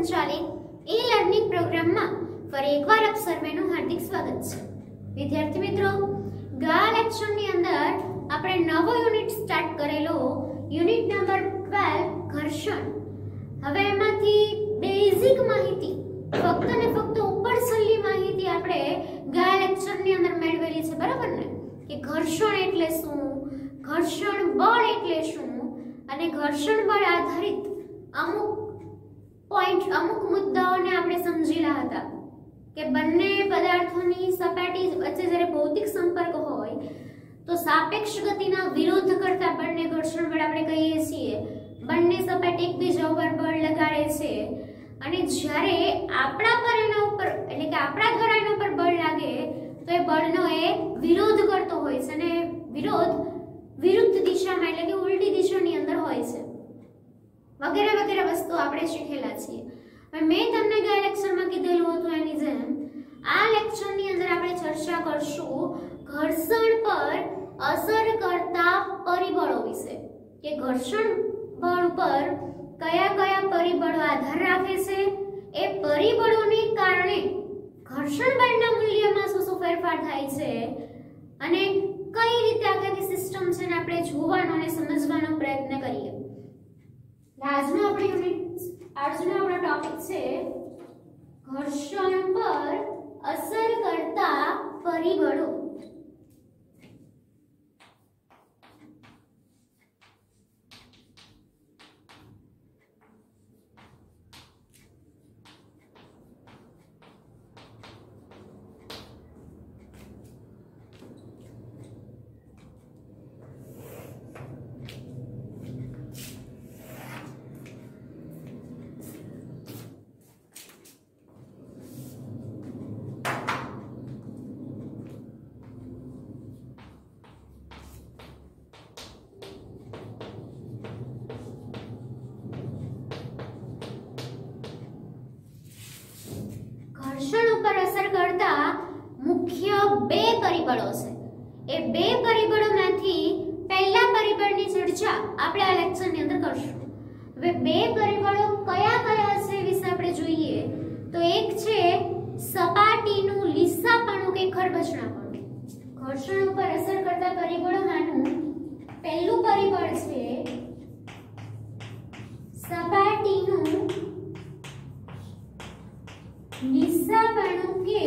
સંચાલિત ઈ-લર્નિંગ પ્રોગ્રામમાં ફરી એકવાર આપ સર્વેનું હાર્દિક સ્વાગત છે। વિદ્યાર્થી મિત્રો, ગયા લેક્ચરની અંદર આપણે નવો યુનિટ સ્ટાર્ટ કરેલો યુનિટ નંબર 12 ઘર્ષણ। હવે એમાંથી બેઝિક માહિતી ફક્ત ને ફક્ત ઉપરછલ્લી માહિતી આપણે ગયા લેક્ચરની અંદર મેળવેલી છે, બરાબર ને? કે ઘર્ષણ એટલે શું, ઘર્ષણ બળ એટલે શું અને ઘર્ષણ બળ આધારિત અમુક મુદ્દાઓને આપણે સમજેલા હતા કે બંને પદાર્થોની સપાટી વચ્ચે જ્યારે ભૌતિક સંપર્ક હોય તો સાપેક્ષ ગતિના વિરોધ કરતા બળને ઘર્ષણ બળ આપણે કહીએ છીએ। બંને સપાટી એકબીજા ઉપર બળ લગાડે છે અને જ્યારે આપણા પર એના ઉપર એટલે કે આપણા દ્વારા એના ઉપર બળ લાગે તો એ બળનો એ વિરોધ કરતો હોય છે અને વિરોધ વિરુદ્ધ દિશામાં એટલે કે ઉલટી દિશાની અંદર હોય છે, વગેરે વગેરે વસ્તુ આપણે શીખેલા છીએ। હવે મેં તમને ગયા લેક્ચરમાં કીધેલું હતું એની જેમ આ લેક્ચરની અંદર આપણે ચર્ચા કરશું ઘર્ષણ પર અસર કરતા પરિબળો વિશે, કે ઘર્ષણ બળ પર કયા કયા પરિબળો આધાર રાખે છે, એ પરિબળોને કારણે ઘર્ષણ બળના મૂલ્યમાં શું ફેરફાર થાય છે અને કઈ રીતે આખી સિસ્ટમ છે ને આપણે જોવાનો અને સમજવાનો પ્રયત્ન કરીએ। આજનો આપણો ટોપિક છે ઘર્ષણ પર અસર કરતા પરિબળો। ઘર્ષણ ઉપર અસર કરતા મુખ્ય બે પરિબળો છે। એ બે પરિબળોમાંથી પહેલા પરિબળની ચર્ચા આપણે આ લેક્ચરની અંદર કરશું। હવે બે પરિબળો કયા કયા છે વિશે આપણે જોઈએ તો એક છે સપાટીનું લીસાપણું કે ખરબચડાપણું। ઘર્ષણ ઉપર અસર કરતા પરિબળોમાંનું પહેલું પરિબળ છે સપાટીનું લીસાપણું કે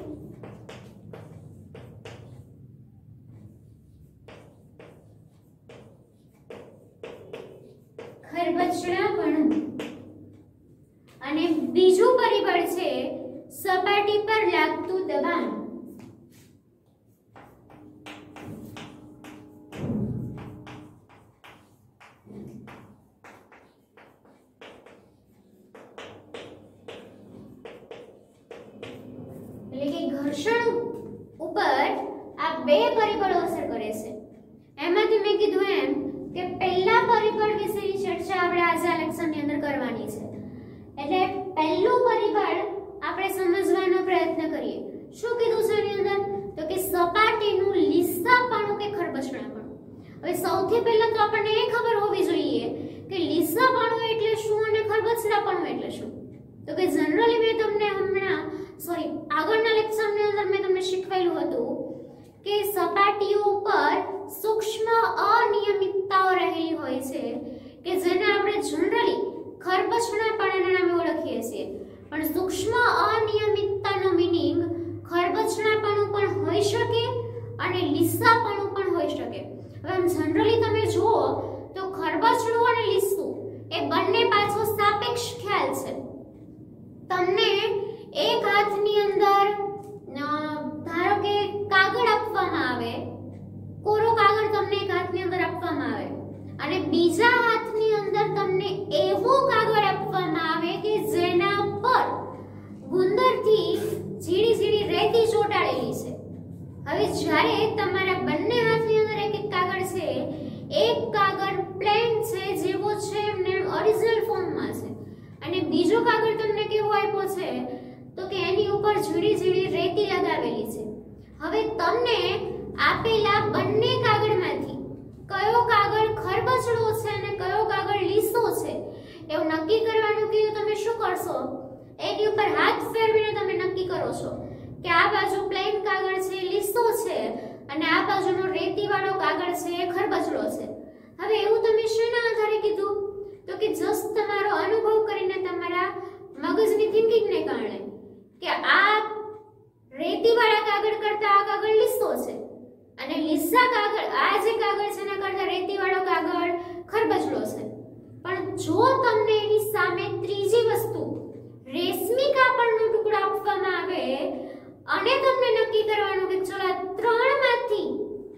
ખરબચડાપણું અને બીજું પરિબળ છે સપાટી પર લાગતું દબાણ। ઘર્ષણ ઉપર આ બે પરિબળો અસર કરે છે। એમાંથી મેં કીધું એમ કે પહેલા પરિબળ વિશેની ચર્ચા આપણે આજે આ લેક્ચરની અંદર કરવાની છે। એટલે પહેલું પરિબળ આપણે સમજવાનો પ્રયત્ન કરીએ। શું કીધું છે એની અંદર તો કે સપાટીનું લીસાપણું કે ખરબચડાપણું। હવે સૌથી પહેલા તો આપણને એ ખબર હોવી જોઈએ કે લીસાપણું એટલે શું અને ખરબચડાપણું એટલે શું। તો કે જનરલી મેં તમને આગળના લેક્ચરની અંદર મેં તમને શીખવેલું હતું કે સપાટીઓ ઉપર સૂક્ષ્મ અનિયમિતતાઓ રહેલી હોય છે કે જેને આપણે જનરલી ખરબચડાપણાના નામે ઓળખીએ છીએ, પણ સૂક્ષ્મ અનિયમિતતાનો મીનિંગ ખરબચડાપણું પણ હોઈ શકે અને લીસાપણું પણ હોઈ શકે। હવે આમ જનરલી તમે જુઓ તો ખરબચડું અને લીસું એ બંને પાછો સાપેક્ષ ખ્યાલ છે। તમને એક હાથની અંદર ધારો કે કાગળ આપવામાં આવે, કોરો કાગળ તમને એક હાથની અંદર આપવામાં આવે અને બીજા હાથની અંદર તમને એવું કાગળ આપવામાં આવે કે જેના પર ગુંદરથી ઝીણી ઝીણી રેતી ચોંટાડેલી છે। હવે જ્યારે તમારા બંને હાથની અંદર એક એક કાગળ છે, એક કાગળ પ્લેન છે જેવો છે એમને ઓરિજિનલ ફોર્મમાં છે અને બીજો કાગળ તમને કેવો આપ્યો છે તો કે એની ઉપર ઝીણી ઝીણી રેતી લગાવેલી છે। હવે તમને આપેલા બંને કાગળમાંથી કયો કાગળ ખરબચડો છે અને કયો કાગળ લીસો છે એવું નક્કી કરવાનું કીધું તમે શું કરશો કરો છો કે આ બાજુ પ્લેન કાગળ છે, લીસો છે, અને આ બાજુનો રેતીવાળો કાગળ છે એ ખરબચડો છે. હવે એવું તમે શેના આધારે કીધું? તો કે જસ્ટ તમારો અનુભવ કરીને, તમારા મગજની થિંકિંગને કારણે કે આ રેતીવાળા કાગળ કરતા આ કાગળ લીસો છે, અને લીસા કાગળ, આ જે કાગળ છે એના કરતા રેતીવાળો કાગળ ખરબચડો છે. પણ જો તમને એની સામે ત્રીજી વસ્તુ રેશમી કાપડનો ટુકડો આપવામાં આવે અને તમને નક્કી કરવાનું કે ચલો ત્રણમાંથી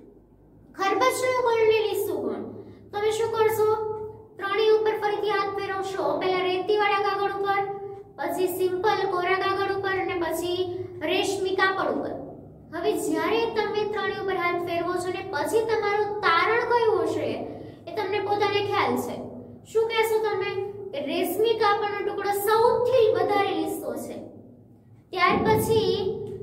ખરબચડું કોણ ને લીસું કોણ, તમે શું કરશો? ત્રણેય ઉપર ફરીથી હાથ ફેરવશો. પહેલા રેતીવાળા કાગળ ઉપર, પછી સિમ્પલ કોરા કાગળ ઉપર, અને પછી રેશમી કાપડ ઉપર. હવે જ્યારે તમે ત્રણેય ઉપર હાથ ફેરવો છો ને પછી તમારું તારણ કયું હશે એ તમને પોતાને ખ્યાલ છે. શું કહેશો તમે? કે રેશમી કાપડનો ટુકડો સૌથી વધારે લીસો છે. ત્યાર પછી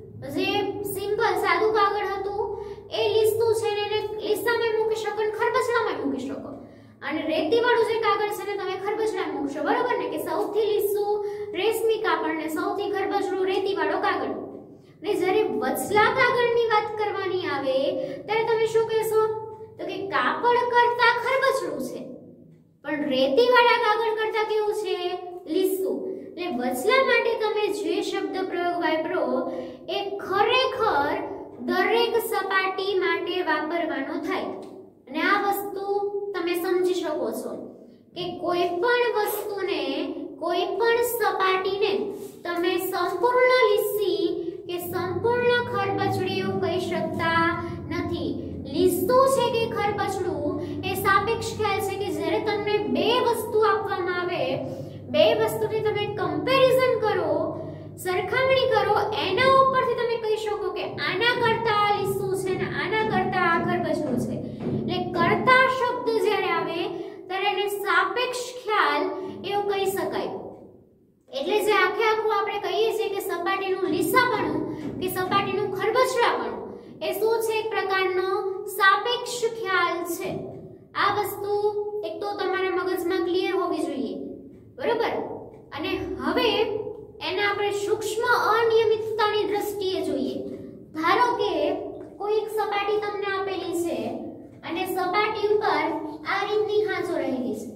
જે સિમ્પલ સાદું કાગળ હતું એ લીસું છે ને એને લીસામાં મૂકી શકો અને ખરબચડામાં મૂકી શકો, અને રેતીવાળું જે કાગળ છે ને તમે ખરબચડામાં મૂકશો, બરોબર ને? કે સૌથી લીસું રેશમી કાપડ ને સૌથી ખરબચડું રેતીવાળો કાગળ. ને જ્યારે વચલા કાગળની વાત કરવાની આવે ત્યારે તમે શું કહેશો? તો કે કાપડ કરતા ખરબચડું છે, પણ રેતીવાળા કાગળ કરતા કેવું છે? લીસું. એટલે વચલા માટે તમે જે શબ્દ પ્રયોગ વાપરો એ ખરેખર દરેક સપાટી માટે વાપરવાનો થાય. અને આ વસ્તુ તમે સમજી શકો છો કે કોઈ પણ વસ્તુને, કોઈ પણ સપાટીને તમે સંપૂર્ણ લીસી કે સંપૂર્ણ ખરબચડી એવું કહી શકતા નથી. લીસું છે કે ખરબચડું એ સાપેક્ષ ખ્યાલ છે કે જ્યારે તમને બે વસ્તુ આપવામાં આવે, બે વસ્તુની તમે કમ્પેરિઝન કરો, સરખામણી કરો, એના ઉપરથી તમે કહી શકો કે આના કરતા આ લીસું છે ને આના કરતા આ ખરબચડું છે. એટલે કરતા શબ્દ જ્યારે આવે ત્યારે એને સાપેક્ષ ખ્યાલ એવું કહી શકાય. એટલે જે આખે આખું આપણે કહીએ છીએ કે સપાટીનું લીસાપણું કે સપાટીનું ખરબચડાપણું એ શું છે? એક પ્રકારનો સાપેક્ષ ખ્યાલ છે. આ વસ્તુ એક તો તમારા મગજમાં ક્લિયર હોવી જોઈએ, બરોબર? અને હવે એને આપણે સૂક્ષ્મ અનિયમિતતાની દ્રષ્ટિએ જોઈએ. ધારો કે કોઈ એક સપાટી તમને આપેલી છે અને સપાટી ઉપર આ રીતની ખાંચો રહેલી છે,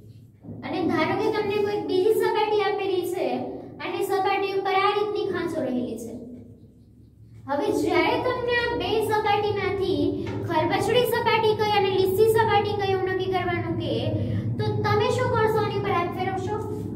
અને ધારો કે તમને કોઈ બીજી સપાટી આપેલી છે અને સપાટી ઉપર આ રીતની ખાંચો રહેલી છે. હવે જ્યારે તમને આ બે સપાટીમાંથી ખરબચડી સપાટી કઈ અને લીસી સપાટી કઈ એવું નક્કી કરવાનું કે તો તમે શું કરશો? આની પર હાથ ફેરવશો.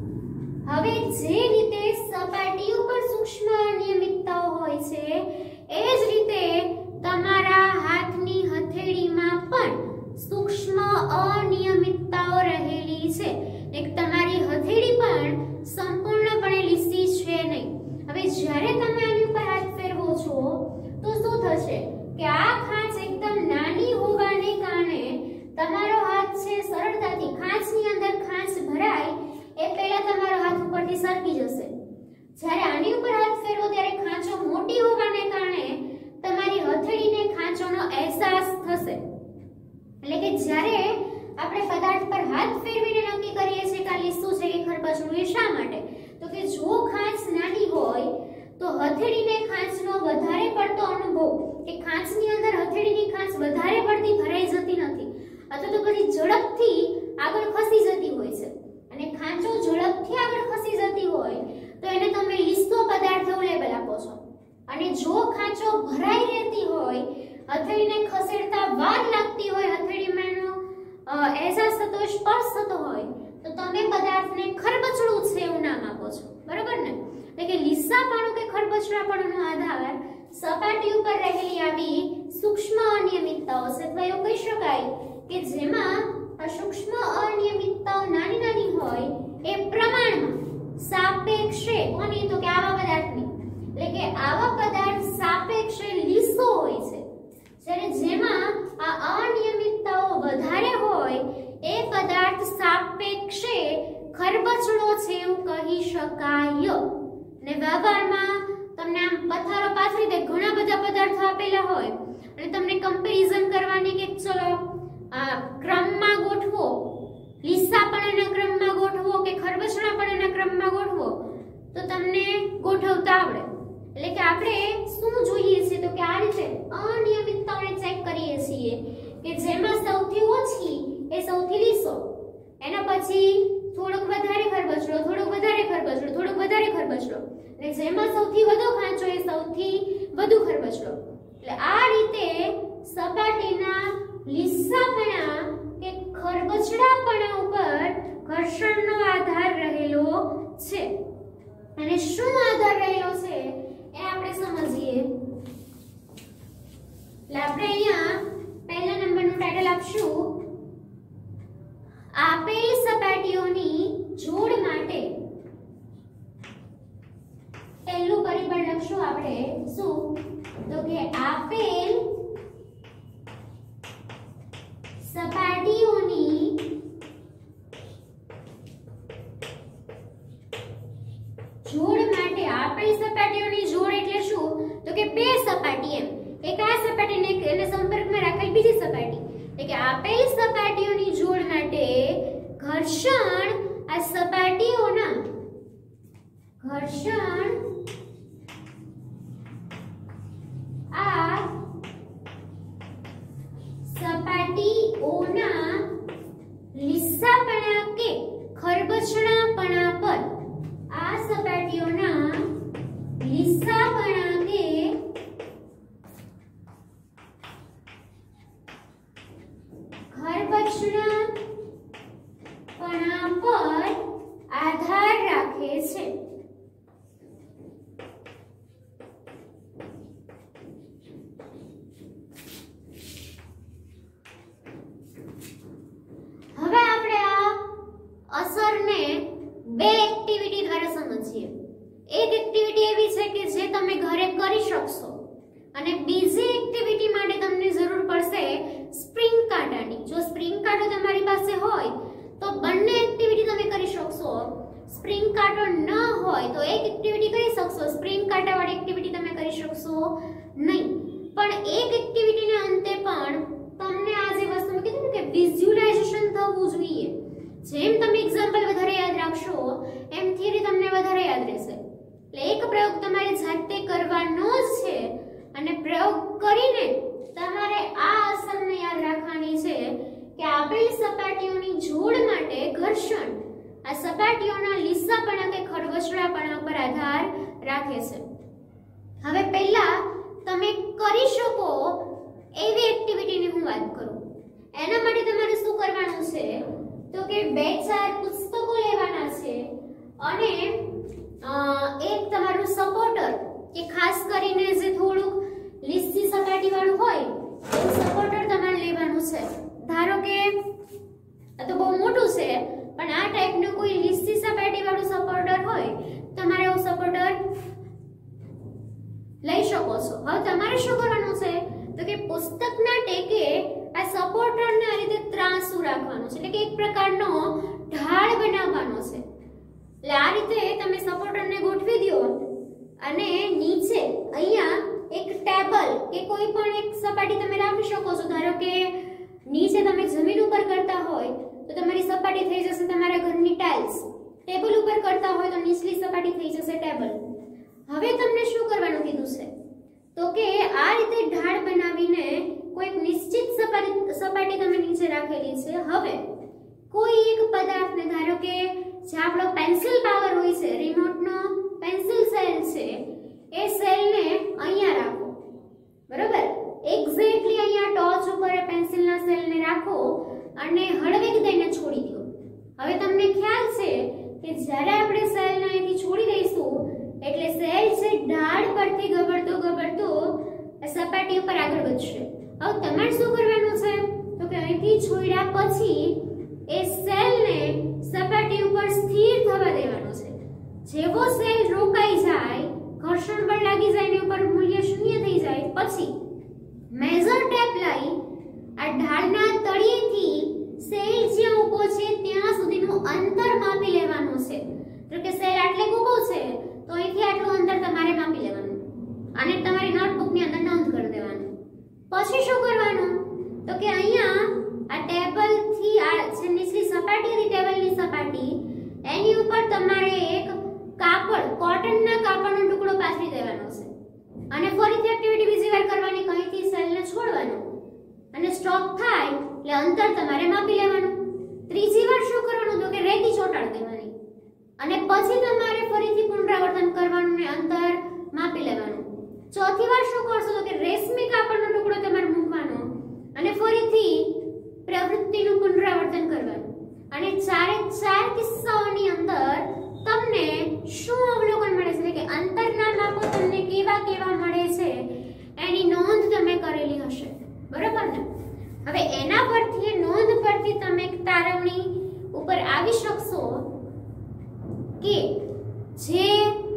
હવે જે રીતે સપાટી ઉપર સૂક્ષ્મ અનિયમિતતાઓ હોય છે એ જ રીતે તમારા હાથની હથેળીમાં પણ સૂક્ષ્મ અનિયમિતતાઓ રહેલી છે. એક તમારી હથેળી પણ સંપૂર્ણપણે લીસી છે નહીં. હવે જ્યારે તમે આની ઉપર હાથ ફેરવો છો તો શું થશે કે આ ખાંચ એકદમ નાની હોવાને કારણે તમારો હાથ છે સરળતાથી ખાંચની અંદર ખાંચ ભરાય એ પહેલા તમારો હાથ ઉપરથી સરકી જશે. જ્યારે આની ઉપર હાથ ફેરવો ત્યારે ખાંચો મોટી હોવાને કારણે તમારી હથેળીને ખાંચોનો અહેસાસ થશે. એટલે કે જ્યારે આપણે પદાર્થ પર હાથ ફેરવીને નક્કી કરીએ છીએ કે આ લીસું છે કે ખરબચડું, એ શા માટે? તો કે જો ખાંચ નાની હોય તો હથેળીને ખાંચનો વધારે પડતો અનુભવ કે ખાંચની અંદર હથેળીની ખાંચ વધારે પડતી ભરાઈ જતી નથી, અથવા તો પછી ઝડપથી આગળ ખસી જતી હોય છે. અને ખાંચો ઝડપથી આગળ ખસી જતી હોય તો એને તમે લીસો પદાર્થ એવું લેબલ આપો છો. અને જો ખાંચો ભરાઈ રહેતી હોય, હથેળીને ખસેડતા વાર લાગતી હોય, હથેળીમાં એનો અહેસાસ થતો હોય, સ્પર્શ થતો હોય, તો તમે પદાર્થને ખરબચડું છે એવું નામ આપો છો, બરોબર ને? એટલે કે લીસાપણું કે ખરબચડાપણુંનો આધાર સપાટી ઉપર રહેલી આવી સૂક્ષ્મ અનિયમિતતાઓ છે. અથવા એવું કહી શકાય કે જેમાં આ સૂક્ષ્મ અનિયમિતતાઓ નાની નાની હોય એ પ્રમાણમાં સાપેક્ષે કોની? તો કે આવા પદાર્થની. એટલે કે આવા પદાર્થ સાપેક્ષે લીસો હોય છે, જ્યારે જેમાં આ અનિયમિતતાઓ વધારે હોય એ પદાર્થ સાપેક્ષે ખરબચડો છે એવું કહી શકાય. ને વ્યવહારમાં તમને આમ પથારો પાથરી દે, ઘણા બધા પદાર્થો આપેલા હોય અને તમને કમ્પેરિઝન કરવાની કે ચલો ક્રમમાં ગોઠવો, લીસાપણાના ક્રમમાં ગોઠવો કે ખરબચડાપણાના ક્રમમાં ગોઠવો, તો તમને ગોઠવતા આવડે. એટલે શું જોઈએ છે તો કે આ રીતે અનિયમિતતાઓને ચેક કરીએ છીએ કે જેમાં સૌથી ઓછી એ સૌથી લીસો, એના પછી થોડોક વધારે ખરબચડો, થોડોક વધારે ખરબચડો, થોડોક વધારે ખરબચડો, અને જેમાં સૌથી વધુ ખાંચો એ સૌથી વધુ ખરબચડો. એટલે આ રીતે સપાટીના લીસાપણા કે ખરબચડાપણા ઉપર ઘર્ષણનો આધાર રહેલો છે. અને શું આધાર રહેલો છે એ આપણે સમજીએ. એટલે આપણે અહીંયા પહેલા નંબરનું ટાઇટલ આપશું આપેલ સપાટીઓની જોડ માટે પહેલું પરિબળ લખશું આપણે શું તો કે આપેલ સપાટીઓની જોડ માટે. આપેલ સપાટીઓની જોડ એટલે શું તો કે બે સપાટી, એમ એક આ સપાટીને એને સંપર્કમાં રાખેલ બીજી સપાટી, એટલે કે આપેલ સપાટીઓની જોડ માટે ઘર્ષણ આ સપાટીઓના લીસાપણા કે ખરબચડાપણા પર લીસાપણા કે ખરબચડાપણા પર આધાર રાખે છે. હવે આપણે આ અસરને બે એક્ટિવિટી દ્વારા સમજીએ. એક એક્ટિવિટી એવી છે કે જે તમે ઘરે કરી શકશો અને બીજી એક્ટિવિટી માટે તમને જરૂર પડશે સ્પ્રિંગ કાંટાની. જો સ્પ્રિંગ કાંટો તમારી પાસે હોય તો બંને એક્ટિવિટી તમે કરી શકશો. સ્પ્રિંગ કાંટો ન હોય તો એક એક્ટિવિટી કરી શકશો, સ્પ્રિંગ કાંટાવાળી એક્ટિવિટી તમે કરી શકશો નહીં. પણ એક એક્ટિવિટીના અંતે પણ તમને આ જે વસ્તુ મેં કીધું કે વિઝ્યુલાઇઝેશન થવું જોઈએ. જેમ તમે એક્ઝામ્પલ વધારે યાદ રાખશો એમ થિયરી તમને વધારે યાદ રહેશે. એટલે એક પ્રયોગ તમારે જાતે કરવાનો જ છે અને પ્રયોગ કરીને તમારે આ અસરને યાદ રાખવાની છે કે આપેલ સપાટીઓની જોડ માટે ઘર્ષણ આ સપાટીઓના લીસાપણા કે ખરબચડાપણા પર આધાર રાખે છે. હવે પહેલા તમે કરી શકો એવી એક્ટિવિટીની હું વાત કરું. એના માટે તમારે શું કરવાનું છે તો કે 2-4 પુસ્તકો લેવાના છે અને એક તમારું સપોર્ટર કે ખાસ કરીને જે થોડુંક લીસી સપાટી વાળું હોય એ સપોર્ટર તમારે લેવાનું છે. ધારો કે આ તો બહુ મોટું છે પણ આ ટાઈપનું કોઈ લીસી સપાટી વાળું સપોર્ટર હોય તમારે એવું સપોર્ટર લઈ શકો છો. હવે તમારે શું કરવાનું છે તો કે પુસ્તકના ટેકે આ સપોર્ટરને આ રીતે ત્રાંસુ રાખવાનું છે, એટલે કે એક પ્રકારનો ઢાળ બનાવવાનો છે. એટલે આ રીતે તમે સપોર્ટરને ગોઠવી દો અને નીચે અહીંયા એક ટેબલ કે કોઈ પણ એક સપાટી તમે રાખી શકો છો. ધારો કે નીચે તમે જમીન ઉપર કરતા હોય તો તમારી સપાટી થઈ જશે તમારા ઘરની ટાઇલ્સ, ટેબલ ઉપર કરતા હોય તો નીચલી સપાટી થઈ જશે ટેબલ. હવે તમને શું કરવાનું કીધું છે તો કે આ રીતે ઢાળ બનાવીને કોઈક નિશ્ચિત સપાટી તમે નીચે રાખેલી છે. હવે કોઈ એક પદાર્થને ધારો કે જે આપણો પેન્સિલ પાવર હોય છે, રિમોટનો પેન્સિલ સેલ છે, એ સેલને અહીંયા રાખો. બરોબર, એક્ઝેક્ટલી અહીંયા ટોચ ઉપર એ પેન્સિલના સેલને રાખો અને હળવેક દઈને છોડી દો. હવે તમને ખ્યાલ છે કે જ્યારે આપણે સેલને અહીંથી છોડી દઈશું એટલે સેલ છે ઢાળ પરથી ગબડતો સપાટી ઉપર આગળ વધશે. હવે તમારે શું કરવાનું છે તો કે અહીંથી છોડ્યા પછી એ સેલને સપાટી ઉપર સ્થિર થવા દેવાનો છે. જેવો સેલ રોકાઈ જાય, ઘર્ષણ બળ લાગી જાય ને ઉપર મૂલ્ય શૂન્ય થઈ જાય પછી મેજર ટેપ લઈ આ ઢાળના તળિયેથી સેલ જ્યાં ઊભો છે ત્યાં સુધીનું અંતર માપી લેવાનું છે. તો કે સેલ આટલે ઊભો છે તો અહીંથી આટલું અંતર તમારે માપી લેવાનું અને તમારી નોટબુકની અંદર નોંધ કરી દેવાનું. પછી શું કરવાનું તો કે અહીંયા આ ટેબલથી આ જે નીચલી સપાટી હતી ટેબલની સપાટી એની ઉપર તમારે એક કાપડ, કોટનના કાપડનો ટુકડો પાથરી દેવાનો છે અને ફરી એક્ટિવિટી બીજી વાર કરવાની, કહીથી સેલને છોડવાનો અને સ્ટોપ થાય એટલે અંતર તમારે માપી લેવાનું. ત્રીજી વાર શું કરવાનું તો કે રેતી ચોંટાડી દેવાની અને પછી તમારે ફરીથી પુનરાવર્તન કરવાનું ને અંતર માપી લેવાનું. ચોથી વાર શું કરશો તો કે રેશમી કાપડનો ટુકડો તમારે મૂકવાનો અને ફરીથી પ્રવૃત્તિનું પુનરાવર્તન કરવાનું. અને ચારે ચાર કિસ્સાઓની અંદર તમને શું અવલોકન મળે છે કે અંતરના માપો તમને કેવા કેવા મળે છે એની નોંધ તમે કરેલી હશે, બરાબર ને? હવે એના પરથી નોંધ પરથી તમે તારવણી ઉપર આવી શકશો કે જે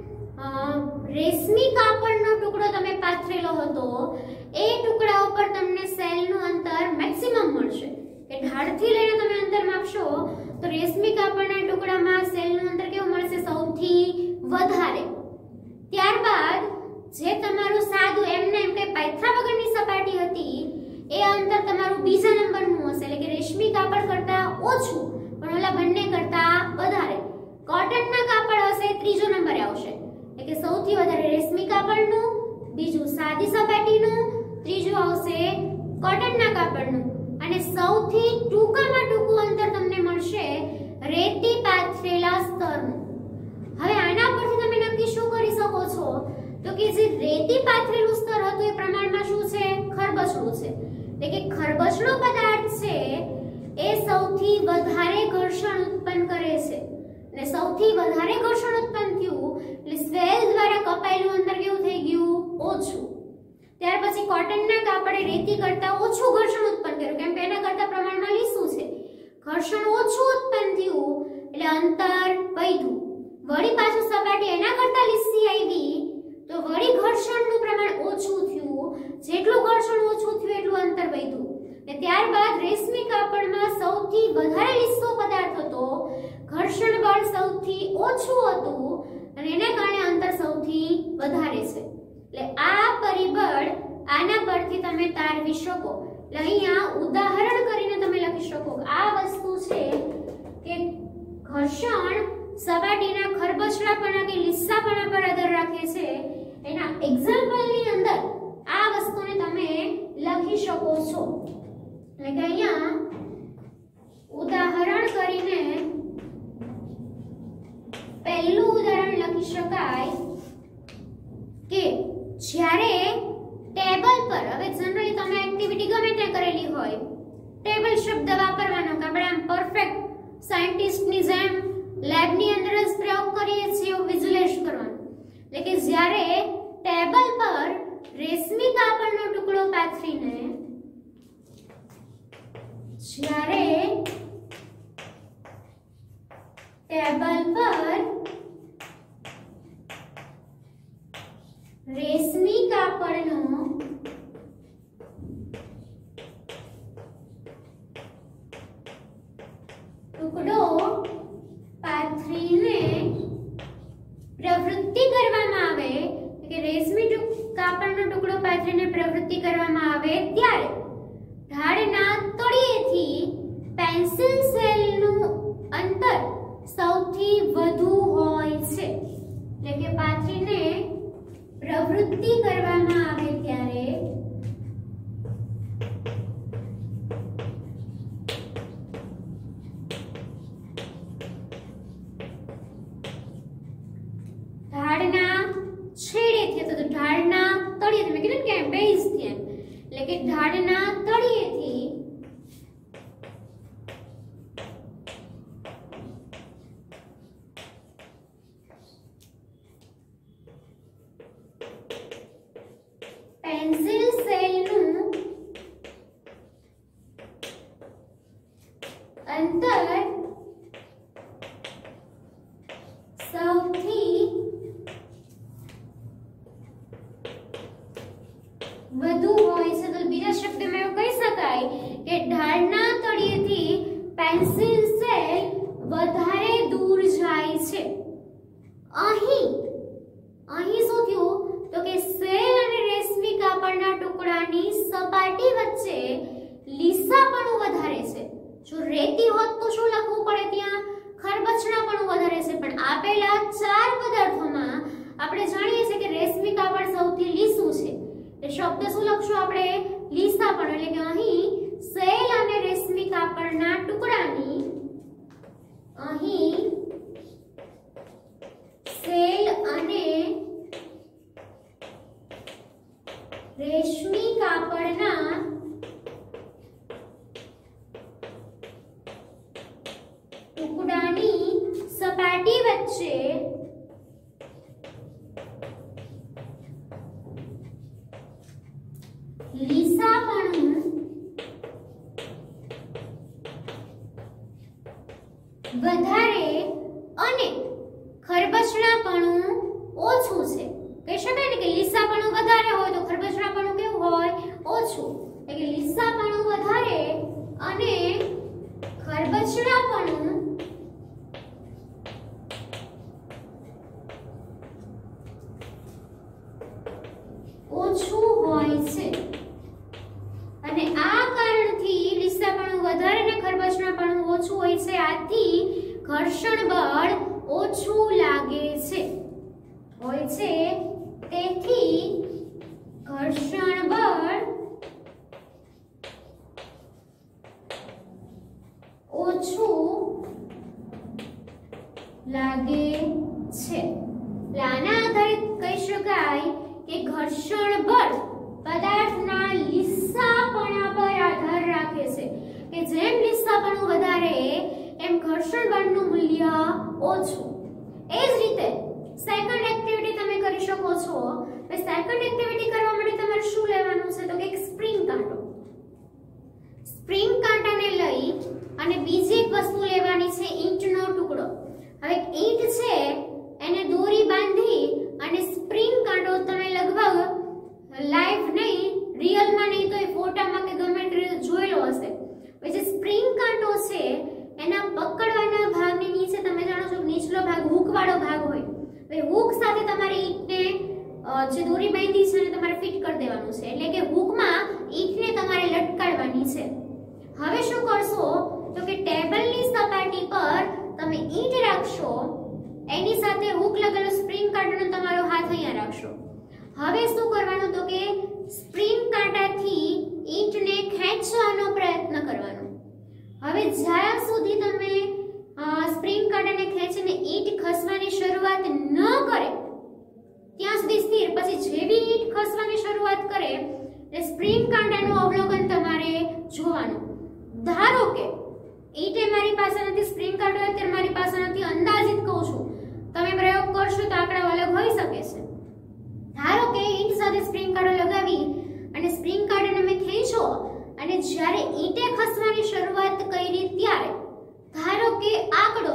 રેશમી કાપડનો ટુકડો તમે પાથરેલો હતો એ ટુકડા ઉપર તમને સેલનું અંતર મેક્સિમમ મળશે. કે ઢાળથી લઈને તમે અંતર માપશો તો રેશમી કાપડના ટુકડામાં સેલનું અંતર કેવું મળશે? સૌથી વધારે. ત્યારબાદ જે તમારું સાદું એમને એમ કે પાયથરા વગરની સપાટી હતી એ અંતર તમારું બીજા નંબરનું હશે, એટલે કે રેશમી કાપડ કરતા ઓછું પણ ઓલા બંને કરતા વધારે. કોટનના કાપડ હશે ત્રીજો નંબરે આવશે, એટલે કે સૌથી વધારે રેશમી કાપડનું, બીજું સાદી સપાટીનું, ત્રીજું આવશે કોટનના કાપડનું અને સૌથી ટૂંકામાં ટૂંકું અંતર તમને મળશે રેતી પાથરેલા સ્તરનું. હવે આના પરથી તમે નક્કી શું કરી શકો છો તો કે જે રેતી પાથરેલું સ્તર હતું એ પ્રમાણમાં શું છે? ખરબચડું છે. એટલે કે ખરબચડો પદાર્થ છે એ સૌથી વધારે ઘર્ષણ ઉત્પન્ન કરે છે અને સૌથી વધારે ઘર્ષણ ઉત્પન્ન થયું એટલે સેલ દ્વારા કપાયેલું અંતર કેવું થઈ ગયું? ઓછું. ત્યાર પછી કોટનના કાપડે રેતી કરતા ઓછું ઘર્ષણ ઉત્પન્ન કર્યું, કેમ કે એના કરતા પ્રમાણમાં લીસું છે. ઘર્ષણ ઓછું ઉત્પન્ન થયું એટલે અંતર વધ્યું. વળી પાછું સપાટી એના કરતા લીસી આવી તો વળી ઘર્ષણનું પ્રમાણ ઓછું થયું. જેટલું ઘર્ષણ ઓછું થયું એટલું અંતર વધ્યું. ને ત્યારબાદ રેશમી કાપડમાં સૌથી વધારે લીસો પદાર્થ હતો, ઘર્ષણ બળ સૌથી ઓછું હતું અને એના કારણે અંતર સૌથી વધારે છે. એટલે આ પરિબળ આના પરથી તમે તારવી શકો. એટલે અહીંયા ઉદાહરણ કરીને તમે લખી શકો કે આ વસ્તુ છે કે ઘર્ષણ સપાટીના ખરબચડાપણા કે લીસાપણા પર આધાર રાખે છે. એના એક્ઝામ્પલની અંદર આ વસ્તુને તમે લખી શકો છો. એટલે કે અહીંયા ઉદાહરણ કરીને પહેલું ઉદાહરણ લખી શકાય કે જ્યારે ટેબલ પર, હવે જનરલી તમે એક્ટિવિટી ગમે ત્યાં કરેલી હોય, ટેબલ શબ્દ વાપરવાનો કે આપણે આમ પરફેક્ટ સાયન્ટિસ્ટની જેમ લેબની અંદર જ પ્રયોગ કરીએ છીએ એવું વિઝ્યુઅલાઇઝ કરવાનું. એટલે કે જ્યારે ટેબલ પર રેશમી કાપડનો ટુકડો પાથરીને રેશમી કાપડનો ટુકડો પાથરીને પ્રવૃત્તિ કરવામાં આવે કે રેશમી કાપડનો ટુકડો પાથરીને પ્રવૃત્તિ કરવામાં આવે ત્યારે ઢાળના તળિયેથી પેન્સિલ સેલનું અંતર સૌથી વધુ હોય છે. એટલે કે પાથરીને પ્રવૃત્તિ કરવામાં આવે ત્યારે ઢાળના છેડેથી અથવા તો ઢાળના તળિયેથી, મેં કીધું કે બેઝથી, એટલે કે ઢાળના તળિયેથી પેન્સિલ સેલનું અંતર સૌથી વધુ હોય છે. તો બીજા શબ્દમાં એવું કહી શકાય કે ઢાળના તળિયેથી પેન્સિલ સેલ વધારે દૂર જાય છે. અહીં શું થયું તો કે સેલ અને રેશમી કાપડના ટુકડાની સપાટી વચ્ચે લીસાપણું વધારે છે. જો રેતી હોત તો શું લખવું પડે? ત્યાં ખરબચડાપણું વધારે છે. પણ આપેલા ચાર પદાર્થોમાં આપણે જાણીએ છીએ કે રેશમી કાપડ સૌથી લીસું છે. રેશમી કાપડના ટુકડાની સપાટી વચ્ચે લીસાપણું વધારે અને ખરબચડાપણું ઓછું છે. કહી શકાય ને કે લીસાપણું વધારે હોય તો ખરબચડાપણું કેવું હોય? ઓછું. એટલે કે લીસાપણું વધારે અને ખરબચડાપણું ઓછું હોય છે. અને આ કારણથી લીસાપણું વધારે અને ખરબચડાપણું ઓછું હોય છે. આથી ઘર્ષણ બળ ઓછું લાગે છે. હોય છે તેથી ઘર્ષણ બળ ઓછું લાગે છે. આના આધારિત કહી શકાય કે ઘર્ષણ બળ પદાર્થના લીસાપણા પર આધાર રાખે છે. કે જેમ લીસાપણું વધારે એમ ઘર્ષણ બળનું મૂલ્ય ઓછું. એ જ રીતે સેકન્ડ એક્ટિવિટી તમે કરી શકો છો. હવે સેકન્ડ એક્ટિવિટી કરવા માટે તમારે શું લેવાનું છે? તો કે એક સ્પ્રિંગ કાંટો. સ્પ્રિંગ કાંટાને લઈ અને બીજી એક વસ્તુ લેવાની છે, ઈંટનો ટુકડો. હવે ઈંટ છે એને દોરી બાંધી અને સ્પ્રિંગ કાંટો તમે લગભગ લાઈવ નહીં, રિયલમાં નહીં તો એ ફોટામાં કે ગમે તે જોયેલો હશે. જે સ્પ્રિંગ કાંટો છે એના પકડવાના ભાગની નીચે તમે જાણો છો નીચલો ભાગ હૂક વાળો ભાગ હોય. હવે હૂક સાથે તમારે ઈંટને જે દોરી બાંધી છે એને તમારે ફિટ કરી દેવાનું છે. એટલે કે હૂકમાં ઈંટને તમારે લટકાડવાની છે. હવે શું કરશો તો કે ટેબલની સપાટી પર તમે ઈંટ રાખશો, એની સાથે હૂક લગેલો સ્પ્રિંગ કાંટાનો તમારો હાથ અહીંયા રાખશો. હવે શું કરવાનું તો કે સ્પ્રિંગ કાંટાથી ઈંટને ખેંચવાનો પ્રયત્ન કરવાનો. હવે જ્યાં સુધી તમે સ્પ્રિંગ કાંટાને ખેંચીને ઈંટ ખસવાની શરૂઆત ન કરે ત્યાં સુધી સ્થિર. પછી જેવી ઈંટ ખસવાની શરૂઆત કરે એટલે સ્પ્રિંગ કાંટાનું અવલોકન તમારે જોવાનું. ધારો કે ઈંટ મારી પાસે નથી, સ્પ્રિંગ કાંટો અત્યારે મારી પાસે નથી, અંદાજિત કહું છું, તમે પ્રયોગ કરશો તો આંકડા અલગ હોઈ શકે છે. ધારો કે ઈંટ સાથે સ્પ્રિંગ કાંટો લગાવી અને સ્પ્રિંગ કાંટાને તમે ખેંચો અને જ્યારે ઈંટે ખસવાની શરૂઆત કરી ત્યારે ધારો કે આંકડો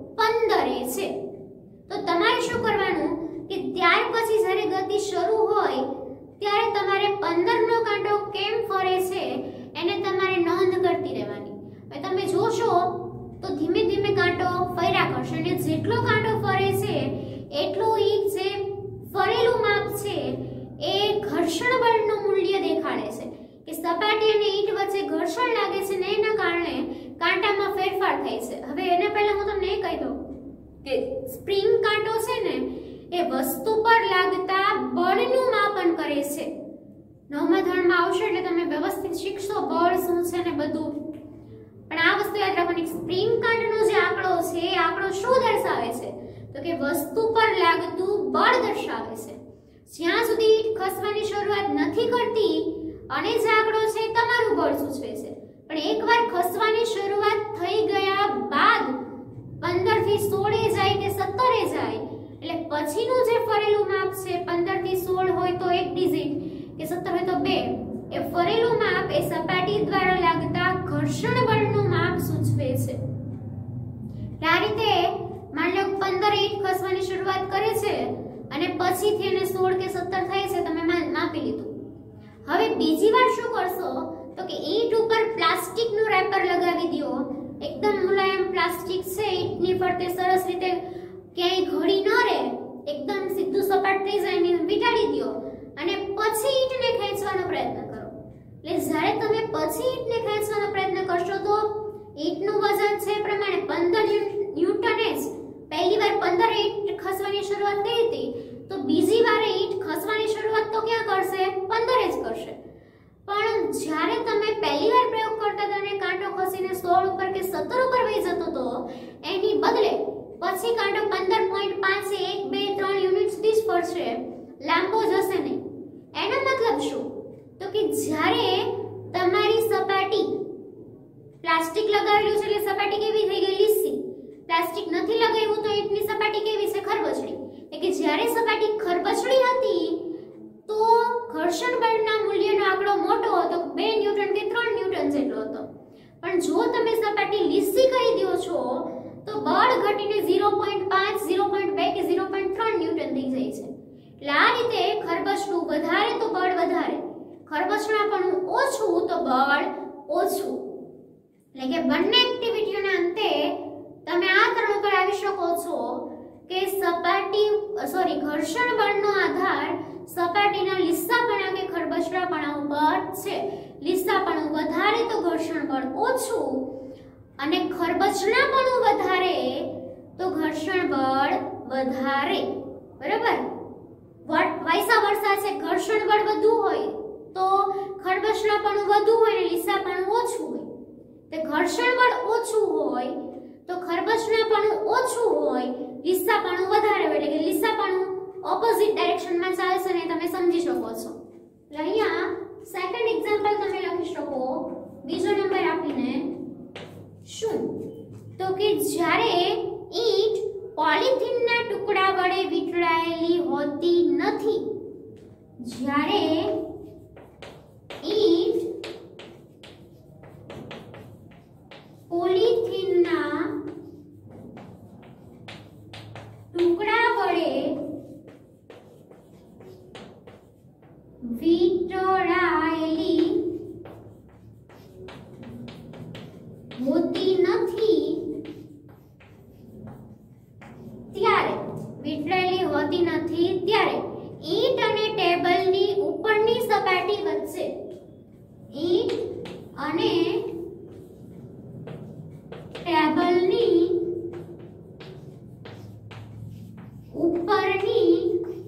15 છે, તો તમારે શું કરવાનું કે ત્યાર પછી જ્યારે ગતિ શરૂ હોય ત્યારે તમારે 15 નો કાંટો કેમ ફરે છે એને તમારે નોંધ કરતી રહેવાની. હવે તમે જોશો તો ધીમે ધીમે કાંટો ફર્યા કરશે અને જેટલો કાંટો ફરે છે એટલું ઈ જે ફરેલું માપ છે એ ઘર્ષણ બળનું મૂલ્ય દેખાડે છે કે સપાટી અને ઈંટ વચ્ચે ઘર્ષણ લાગે છે ને એના કારણે કાંટામાં ફેરફાર થાય છે. હવે એના પહેલા હું તમને એ કહી દઉં કે સ્પ્રિંગ કાંટો છે ને એ વસ્તુ પર લાગતા બળનું માપન કરે છે. 9મા ધોરણમાં આવશે એટલે તમે વ્યવસ્થિત શીખશો બળ શું છે ને બધું. પણ આ વસ્તુ યાદ રાખવાની, સ્પ્રિંગ કાંટાનો જે આંકડો છે એ આંકડો શું દર્શાવે છે તો કે વસ્તુ પર લાગતું બળ દર્શાવે છે. જ્યાં સુધી ઈંટ ખસવાની શરૂઆત નથી કરતી અને જે આંકડો છે તમારું બળ સૂચવે છે. પણ એકવાર ખસવાની શરૂઆત થઈ ગયા બાદ 15 થી 16 જાય કે 17 જાય એટલે પછીનું જે ફરેલું માપ છે 15 થી 16 હોય તો એક ડિજિટ કે 17 હોય તો 2, એ ફરેલું માપ એ સપાટી દ્વારા લાગતા ઘર્ષણ બળનું માપ સૂચવે છે. આ રીતે માની લો 15 ઈંટ ખસવાની શરૂઆત કરે છે અને પછીથી એને 16 કે 17 થાય છે, તમે માપી લીધું. હવે બીજી વાર શું કરશો તો કે ઈંટ ઉપર પ્લાસ્ટિકનું રેપર લગાવી દો. એકદમ મુલાયમ પ્લાસ્ટિક છે, ઈંટની ફરતે સરસ રીતે ક્યાંય ઘડી ન રહે, એકદમ સીધું સપાટ થઈ જાય ને વીંટાળી દો અને પછી ઈંટને ખેંચવાનો પ્રયત્ન કરો. એટલે જ્યારે તમે પછી ઈંટને ખેંચવાનો પ્રયત્ન કરશો તો ઈંટનું વજન છે પ્રમાણે 15 ન્યૂટન જ પહેલી વાર 15 ઈંટ ખસવાની શરૂઆત કરી હતી તો બીજી વાર ઈંટ ખસવાની શરૂઆત તો ક્યાં કરશે? 15 જ કરશે. પણ જ્યારે તમે પહેલી વાર પ્રયોગ કરતા હતા અને કાંટો ખસીને 16 ઉપર કે 17 ઉપર વહી જતો હતો એની બદલે પછી કાંટો 15.5 1 2 3 યુનિટ સુધી જ ફરશે, લાંબો જશે નહીં. એનો મતલબ શું જ્યારે તમારી સપાટી પ્લાસ્ટિક લગાવેલું છે એટલે સપાટી કેવી થઈ ગઈ લીસી, પ્લાસ્ટિક નથી લગાવ્યું તો ઈંટની સપાટી કેવી છે ખરબચડી, એટલે કે જ્યારે સપાટી ખરબચડી હતી તો ઘર્ષણ બળના મૂલ્યનો આંકડો મોટો હતો, 2 ન્યૂટન કે 3 ન્યૂટન જેટલો હતો. પણ જો તમે સપાટી લીસી કરી દો છો તો બળ ઘટીને 0.5 0.2 કે 0.3 ન્યૂટન થઈ જાય છે. એટલે આ રીતે ખરબચડું વધારે તો બળ વધારે, ખરબચડાપણું ઓછું તો બળ ઓછું. એટલે કે બંને એક્ટિવિટીઓના અંતે તમે આ ત્રણ ઉપર આવી શકો છો કે ઘર્ષણ બળનો આધાર સપાટીના લીસાપણા કે ખરબચડાપણા ઉપર છે. લીસાપણું વધારે તો ઘર્ષણ બળ ઓછું અને ખરબચડાપણું વધારે તો ઘર્ષણ બળ વધારે. બરાબર? વાઇસા વર્સા છે, ઘર્ષણ બળ વધુ હોય તો ખરબચડાપણું વધુ હોય અને લીસાપણું ઓછું હોય. તે ઘર્ષણ બળ ઓછું હોય તો ખરબચડાપણું ઓછું હોય, લીસાપણું વધારે હોય, એટલે કે લીસાપણું ઓપોઝિટ ડાયરેક્શનમાં ચાલશે ને તમે સમજી શકો છો. એટલે અહીંયા સેકન્ડ એક્ઝામ્પલ તમે લખી શકો બીજો નંબર આપીને શું તો કે જ્યારે ઈંટ પોલિથીનના ટુકડા વડે વીંટળાયેલી હોતી નથી, જ્યારે ઈંટ પોલિથીનના ટુકડા વડે વીંટળાયેલી હોતી નથી ત્યારે ઈંટ અને ટેબલની ઉપરની સપાટી વચ્ચે ટેબલની ઉપરની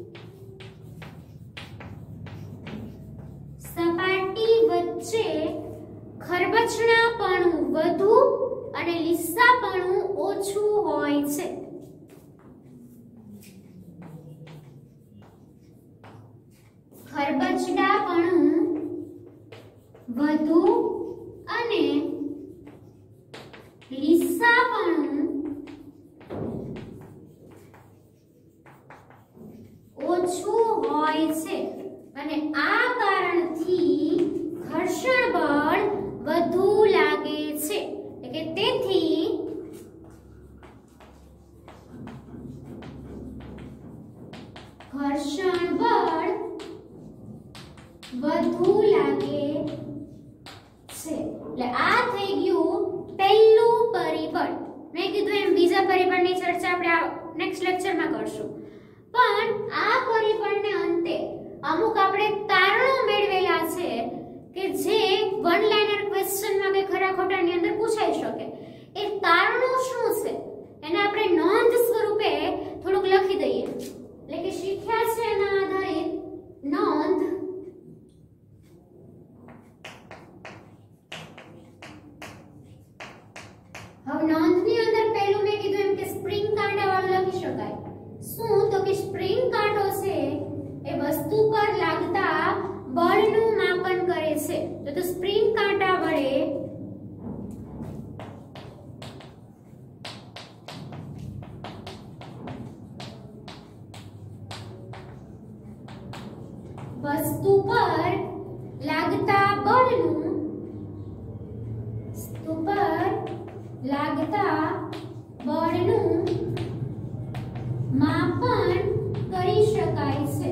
સપાટી વચ્ચે ખરબચડાપણું વધુ અને લીસાપણું ઓછું હોય છે. ખરબચડાપણું વધુ અને લીસાપણું ઓછું હોય છે અને આ કારણથી ઘર્ષણ બળ વધુ લાગે છે. એટલે કે તેથી ઘર્ષણ બળ વધુ લાગે છે. એટલે આ થઈ ગયું પહેલું પરિબળ. મેં કીધું એમ બીજા પરિબળની ચર્ચા આપણે નેક્સ્ટ લેક્ચરમાં કરશું. પણ આ પરિબળને અંતે અમુક આપણે તારણો મેળવેલા છે કે જે વન લાઇનર ક્વેશ્ચનમાં કે ખરા ખોટાની અંદર પૂછાઈ શકે. એ તારણો શું છે એને આપણે નોંધ સ્વરૂપે થોડુંક લખી દઈએ. એટલે કે શીખ્યા છે એના આધારિત નોંધ હવે નોંધની અંદર પહેલું મેં કીધું એમ કે સ્પ્રિંગ કાંટા વાળું લખી શકાય. શું તો કે સ્પ્રિંગ કાંટો છે એ વસ્તુ પર લાગતા બળનું માપન કરે છે. તો સ્પ્રિંગ કાંટા વડે વસ્તુ પર લાગતા બળનું માપન કરી શકાય છે.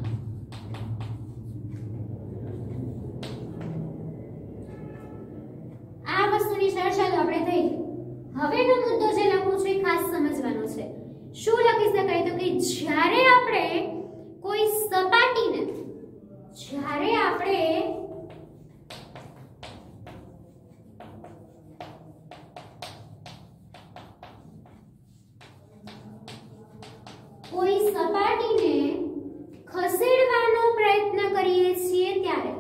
આ વસ્તુની ચર્ચા તો આપણે થઈ. હવેનો મુદ્દો જે લખું છું એ ખાસ સમજવાનો છે. શું લખી શકાય તો કે જ્યારે આપણે કોઈ સપાટીને ખસેડવાનો પ્રયત્ન કરીએ છીએ ત્યારે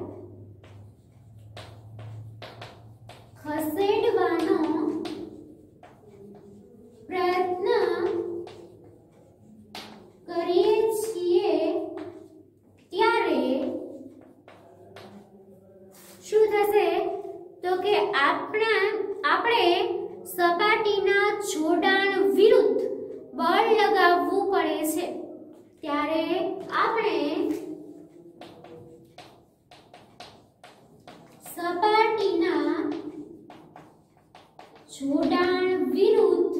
આપણે સપાટીના જોડાણ વિરુદ્ધ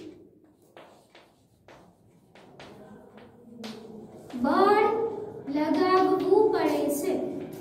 બળ લગાવવું પડે છે.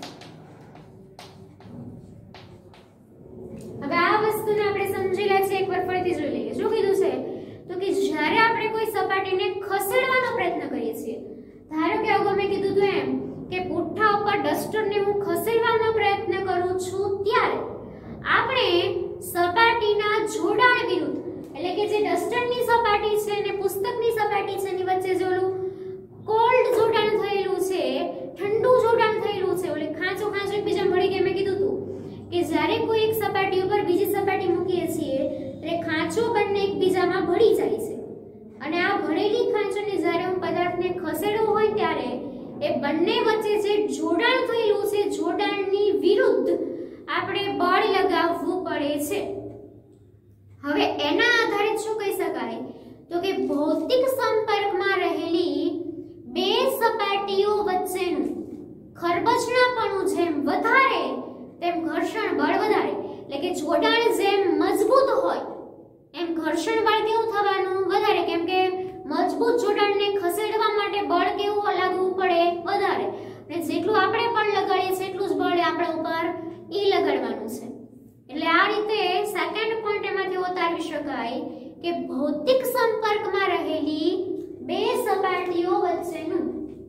હવે આ વસ્તુને આપણે સમજેલા છે, એકવાર ફરીથી જોઈ લઈએ. શું કીધું છે? તો કે જ્યારે આપણે કોઈ સપાટીને ખસેડવાનો પ્રયત્ન કરીએ છીએ, ધારો કે અગાઉ મેં કીધું હતું એમ કે પુઠ્ઠા ઉપર ડસ્ટરને હું ખસેડવાનો પ્રયત્ન કરું છું, ત્યારે આપણે સપાટીના જોડાણ વિરુદ્ધ, એટલે કે જે ડસ્ટરની સપાટી છે અને પુસ્તકની સપાટી છે એની વચ્ચે જે ઓલું કોલ્ડ જોડાણ થયેલું છે, ઠંડુ જોડાણ થયેલું છે, ઓલે ખાંચો ખાંચો એકબીજાને ભળી ગયા. મેં કીધું હતું કે જ્યારે કોઈ એક સપાટી ઉપર બીજી સપાટી મૂકીએ છીએ એટલે ખાંચો બંને એકબીજામાં ભળી જાય છે, અને આ ભળેલી ખાંચોને જ્યારે હું પદાર્થને ખસેડવો હોય ત્યારે એ બંને વચ્ચે જે જોડાણ થયેલું છે, જોડાણની વિરુદ્ધ આપણે બળ લગાવવું પડે છે. હવે એના આધારે શું કહી શકાય? તો કે ભૌતિક સંપર્કમાં રહેલી બે સપાટીઓ વચ્ચેનું ખરબચડાપણું જેમ વધારે તેમ ઘર્ષણ બળ વધારે. એટલે કે જોડાણ જેમ મજબૂત હોય એમ ઘર્ષણ બળ કેવું થવાનું? વધારે. કેમ કે મજબૂત જોડાણને ખસેડવા માટે બળ કેવું લાગવું પડે? વધારે. અને જેટલું આપણે પણ લગાડીએ છીએ એટલું જ બળ આપણા ઉપર લગાડવાનું છે. એટલે આ રીતે સેકન્ડ પોઈન્ટ એમાંથી ઉતારી શકાય કે ભૌતિક સંપર્કમાં રહેલી બે સપાટીઓ વચ્ચેનું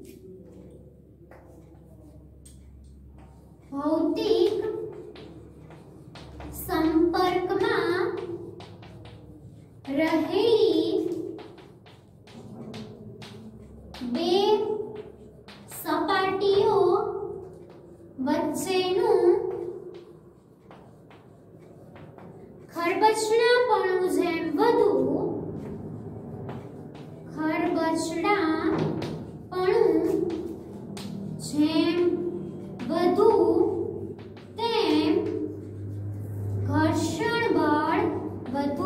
ભૌતિક સંપર્કમાં રહેલી બે સપાટીઓ વચ્ચેનું ખરબચડાપણું જેમ વધુ, તેમ ઘર્ષણ બળ વધુ.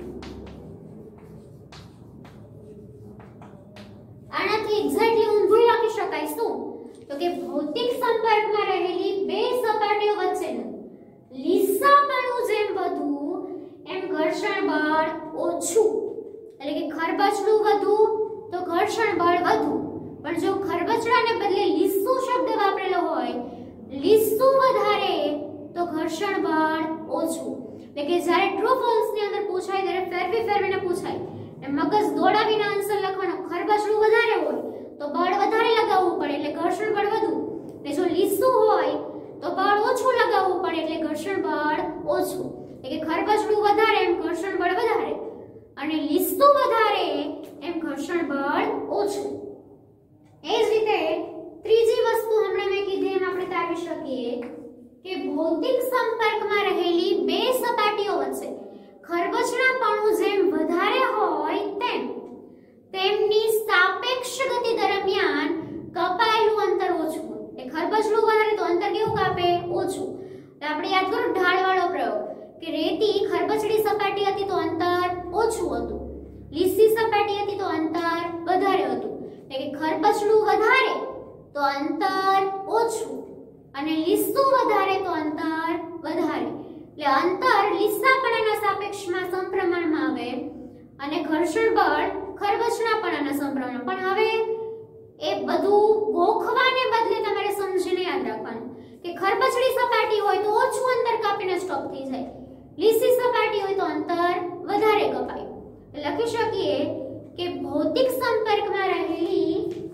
આનાથી એક્ઝેક્ટલી ઊંધું લખી શકાય. શું? તો કે ભૌતિક સંપર્કમાં રહેલી બે સપાટીઓ વચ્ચેનું લીસાપણું જેમ વધુ એમ ઘર્ષણ બળ ઓછું. એટલે કે ખરબચડું વધુ તો ઘર્ષણ બળ વધુ. પણ જો ખરબચડાને બદલે લીસું શબ્દ વાપરેલો હોય, લીસું વધારે તો ઘર્ષણ બળ ઓછું. એટલે કે જ્યારે ટ્રુ ફોલ્સ ની અંદર પૂછાય ત્યારે ફેરવીને પૂછાય, મગજ દોડાવીને આન્સર લખવાનો. ખરબચડું વધારે હોય તો બળ વધારે લગાવવું પડે એટલે ઘર્ષણ બળ વધુ. અને જો લીસું હોય તો બળ ઓછું લગાવવું પડે એટલે ઘર્ષણ બળ ઓછું. એટલે કે ખરબચડું વધારે એમ ઘર્ષણ બળ વધારે, અને લીસું વધારે એમ ઘર્ષણ બળ ઓછું. એ જ રીતે ત્રીજી વસ્તુ હમણાં મેં કીધી એમ આપણે તારવી શકીએ કે ભૌતિક સંપર્કમાં રહેલી બે સપાટીઓ વચ્ચે ખરબચડાપણું જેમ વધારે હોય તેમ તેમની સાપેક્ષ ગતિ દરમિયાન કપાયેલું અંતર ઓછું. એ ખરબચડું વધારે તો અંતર કેવું કાપે? ઓછું. તો આપણે યાદ કરો ઢાળવાળો પ્રયોગ કે રેતી ખરબચડી સપાટી હતી તો અંતર ઓછું હતું, લીસી સપાટી હતી તો અંતર વધારે હતું. એટલે કે ખરબચડું વધારે તો અંતર ઓછું અને લીસું વધારે તો અંતર વધારે. એટલે અંતર લીસાપણાના સાપેક્ષમાં સમપ્રમાણમાં આવે અને ઘર્ષણ બળ ખરબચડાપણાના સમપ્રમાણમાં. પણ હવે એ બધું ગોખવાને બદલે તમારે સમજીને યાદ રાખવાનું કે ખરબચડી સપાટી હોય તો ઓછું અંતર કાપીને સ્ટોપ થઈ જાય, લીસી સપાટી હોય તો અંતર વધારે કપાય. લખી શકીએ કે ભૌતિક સંપર્કમાં રહેલી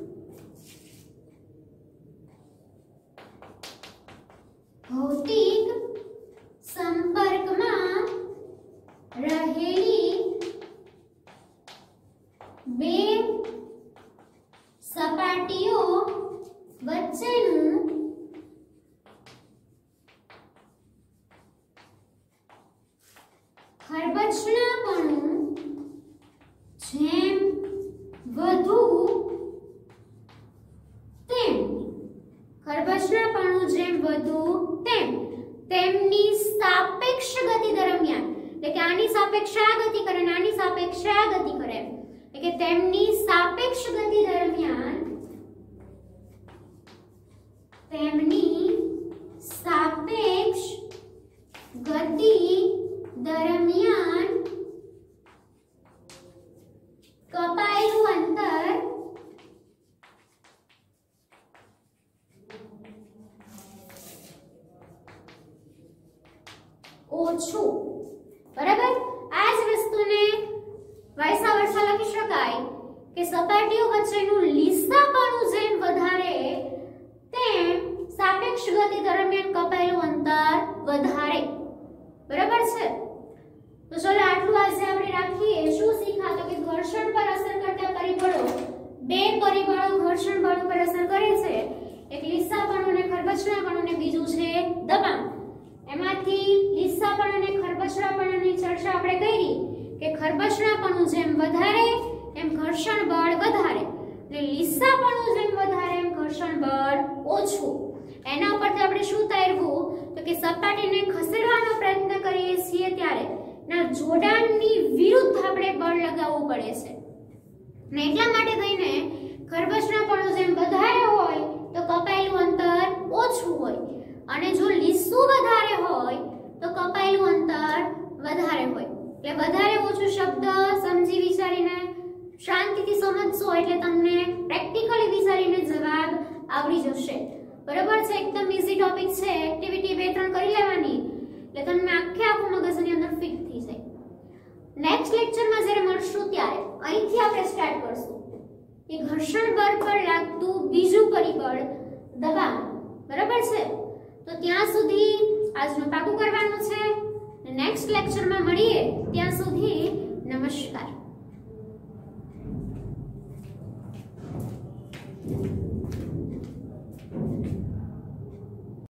બે સપાટીઓ વચ્ચેનું ખરબચડાપણું જેમ વધુ તેમ તેમની સાપેક્ષ ગતિ દરમિયાન, એટલે કે આની સાપેક્ષ આ ગતિ કરે અને આની સાપેક્ષ આ ગતિ કરે, એટલે કે તેમની સાપેક્ષ ગતિ દરમિયાન ઓછું. બરાબર, આ જ વસ્તુને વાયસા વર્ષા લખી શકાય કે સપાટીઓ વચ્ચેનું લીસાપણું જેમ વધારે તેમ સાપેક્ષ ગતિ દરમિયાન કપાયેલું અંતર વધારે. બરાબર છે? તો ચલો આટલું આજે આપણે રાખીએ. શું શીખ્યા? તો કે ઘર્ષણ પર અસર કરતા પરિબળો, બે પરિબળો ઘર્ષણ બળ ઉપર અસર કરે છે. એક લીસાપણું અને ખરબચડાપણું અને બીજું છે દબાણ. એમાંથી લીસાપણ અને ખરબચડાપણની ચર્ચા આપણે કરી કે ખરબચડાપણું જેમ વધારે એમ ઘર્ષણ બળ વધારે અને લીસાપણું જેમ વધારે એમ ઘર્ષણ બળ ઓછું. એના ઉપરથી આપણે શું તાર્યું? તો કે સપાટીને ખસેડવાનો પ્રયત્ન કરીએ છીએ ત્યારે ના જોડાણની વિરુદ્ધ આપણે બળ લગાવવું પડે છે. ને એટલા માટે થઈને ખરબચડાપણું જેમ વધારે હોય તો કપાયેલું અંતર ઓછું હોય અને જો લીસું વધારે હોય તો કપાયેલું અંતર વધારે હોય. એટલે વધારે ઓછું શબ્દ સમજી વિચારીને શાંતિથી સમજશો એટલે તમને પ્રેક્ટિકલી વિચારીને જવાબ આવડી જશે. બરાબર છે? એકદમ ઈઝી ટોપિક છે. એક્ટિવિટી 2-3 કરી લેવાની એટલે તમને આખે આખું મગજની અંદર ફિટ થઈ જાય. નેક્સ્ટ લેક્ચરમાં જ્યારે મળશું ત્યારે અહીંથી આપણે સ્ટાર્ટ કરશું કે ઘર્ષણ બળ પર લાગતું બીજું પરિબળ દબાણ. બરાબર છે? તો ત્યાં સુધી આજનું પાકું કરવાનું છે. નેક્સ્ટ લેક્ચરમાં મળીએ. ત્યાં સુધી નમસ્કાર.